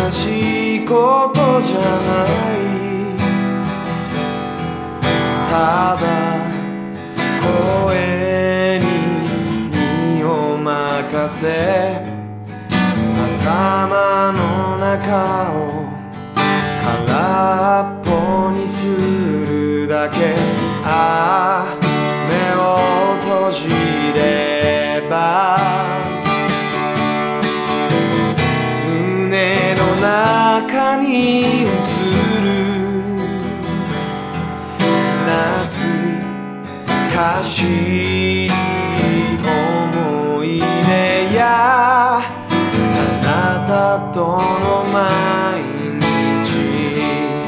悲しいことじゃない、ただ声に身を任せ頭の中を空っぽにするだけ。ああ目を閉じれば胸の中に映る懐かしい思い出やあなたとの毎日、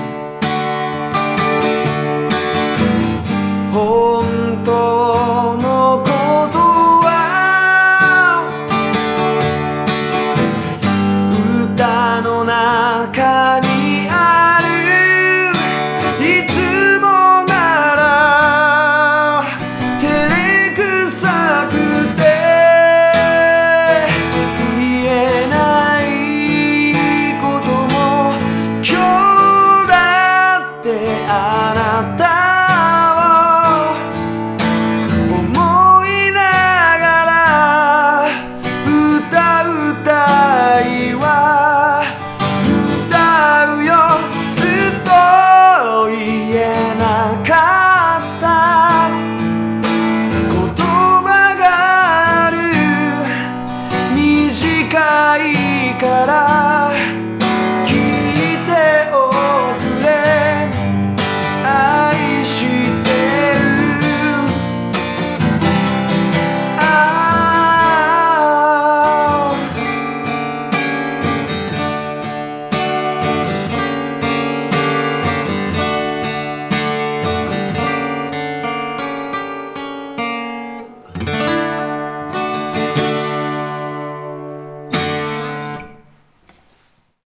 本当のことは歌の中にある。いつもなら照れくさくて言えないことも今日だってあなたから